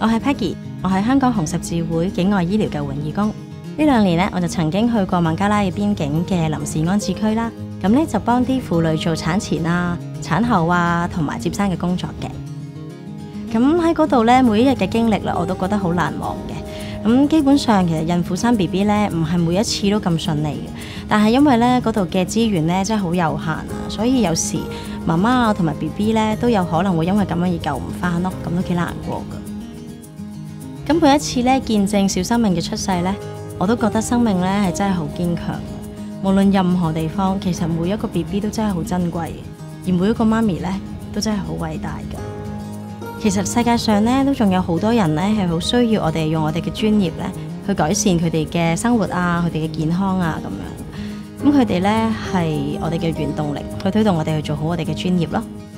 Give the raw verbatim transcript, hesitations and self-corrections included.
我係 Peggy， 我係香港紅十字會境外醫療救援義工。呢兩年咧，我就曾經去過孟加拉嘅邊境嘅臨時安置區啦。咁咧就幫啲婦女做產前啊、產後啊同埋接生嘅工作嘅。咁喺嗰度咧，每一日嘅經歷咧，我都覺得好難忘嘅。咁基本上其實孕婦生 B B 咧，唔係每一次都咁順利嘅。但係因為咧嗰度嘅資源咧真係好有限啊，所以有時媽媽啊同埋 B B 咧都有可能會因為咁樣而救唔翻咯，咁都幾難過噶。咁每一次咧見證小生命嘅出世咧，我都覺得生命咧係真係好堅強。無論任何地方，其實每一個 B B 都真係好珍貴，而每一個媽咪咧都真係好偉大噶。其實世界上咧都仲有好多人咧係好需要我哋用我哋嘅專業咧去改善佢哋嘅生活啊，佢哋嘅健康啊咁樣。咁佢哋咧係我哋嘅原動力，去推動我哋去做好我哋嘅專業咯。